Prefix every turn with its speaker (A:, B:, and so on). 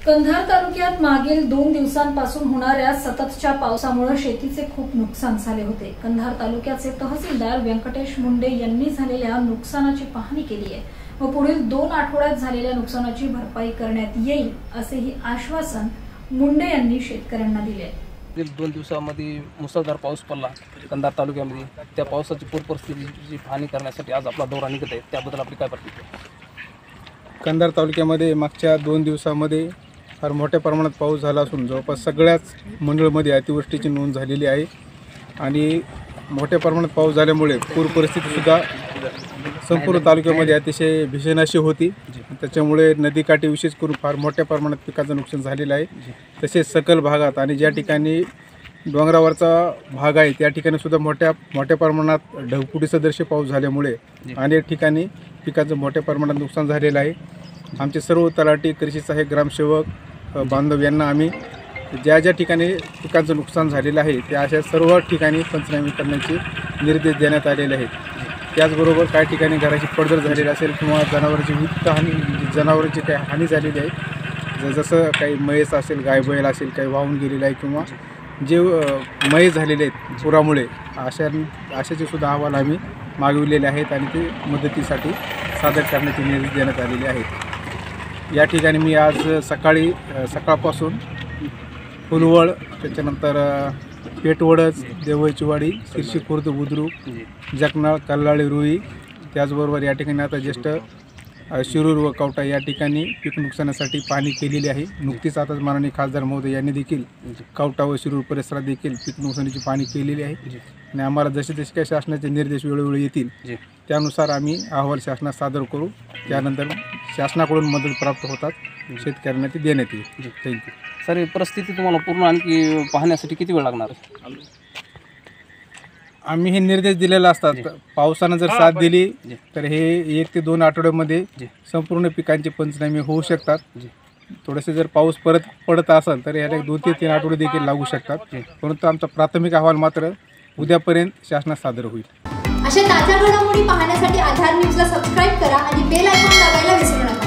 A: कंधार तालुक्यात मागील 2 दिवसांपासून होणाऱ्या सततच्या पावसामुळे शेतीचे खूप नुकसान झाले होते। कंधार तालुक्याचे तहसीलदार व्यंकटेश मुंडे यांनी झालेल्या नुकसानाची पाहणी केली आहे व पुढील 2 आठवड्यात झालेल्या नुकसानाची भरपाई करण्यात येईल असेही आश्वासन मुंडे यांनी शेतकऱ्यांना दिले।
B: 2 दिवसांमध्ये मुसळधार पाऊस पडला कंधार तालुक्यामध्ये। त्या पावसाची पूर परिस्थितीची पाहणी करण्यासाठी आज आपला दौरा निघत आहे, त्याबद्दल आपली काय प्रतिक्रिया?
C: कंधार तालुक्यामध्ये मागच्या 2 दिवसांमध्ये फार मोठ्या प्रमाणात पाऊस झाला असून जवळपास सगळ्याच मंडळामध्ये अतिवृष्टीची नोंद झालेली आहे आणि मोठ्या प्रमाणात पाऊस झाल्यामुळे पूर परिस्थितीसुद्धा संपूर्ण तालुक्यामध्ये अतिशय भीषण अशी होती। त्याच्यामुळे नदीकाठी विशेष करून फार मोठ्या प्रमाणात पिकाचं नुकसान झालेलं आहे। तसेच सकल भागात आणि ज्या ठिकाणी डोंगरावरचा भाग आहे त्या ठिकाणी सुद्धा मोठ्या प्रमाणात ढगफुटीसदृश पाऊस झाल्यामुळे अनेक ठिकाणी पिकाचं मोठ्या प्रमाणात नुकसान झालेलं आहे। आमचे सर्व तलाठी, कृषी सहाय्यक, ग्रामसेवक बांधव यांना आम्ही ज्या ठिकाणी पिकांचं नुकसान झालेलं आहे त्या अशा सर्व ठिकाणी पंचनामे करण्याचे निर्देश देण्यात आलेले आहेत। त्याचबरोबर काही ठिकाणी घराची पडझड झालेली असेल किंवा जनावरांची काही हानी झालेली आहे, जसं काही म्हैस असेल, गाय बैल असेल, काही वाहून गेलेलं आहे किंवा जे मय झालेले आहेत पुरामुळे अशाचे सुद्धा अहवाल आम्ही मागविलेले आहेत आणि ते मदतीसाठी सादर करण्याचे निर्देश देण्यात आलेले आहेत। या ठिकाणी मी आज सकाळपासून फुलवळ, त्याच्यानंतर पेटवडच, देवळचीवाडी, शिरशी खुर्द, बुद्रुक, जकनाळ, कल्लाळी, रुई, त्याचबरोबर या ठिकाणी आता ज्येष्ठ शिरूर व कवठा या ठिकाणी पीक नुकसानासाठी पाहणी केलेली आहे। नुकतीच आता माननीय खासदार महोदय यांनी देखील कवठा व शिरूर परिसरात देखील पीक नुकसानीची पाहणी केलेली आहे आणि आम्हाला जसे काही शासनाचे निर्देश वेळोवेळी येतील त्यानुसार आम्ही अहवाल शासनास सादर करू। त्यानंतर शासनाकडून मदत प्राप्त होतात शेतकऱ्यांना ती देण्यात येईल। थँक्यू
B: सर, ही परिस्थिती तुम्हाला पूर्ण आणखी पाहण्यासाठी किती वेळ लागणार?
C: आम्ही हे निर्देश दिलेला असतात, पावसानं जर साथ दिली तर हे 1 ते 2 आठवड्यामध्ये संपूर्ण पिकांचे पंचनामे होऊ शकतात। थोडेसे जर पाऊस परत पडत असेल तर याला 2 ते 3 आठवडे देखील लागू शकतात, परंतु आमचा प्राथमिक अहवाल मात्र उद्यापर्यंत शासनास सादर होईल।
D: अशा ताज्या घडामोडी पाहण्यासाठी आधार न्यूजला सबस्क्राइब करा आणि बेल आयकॉन दाबायला विसरू नका।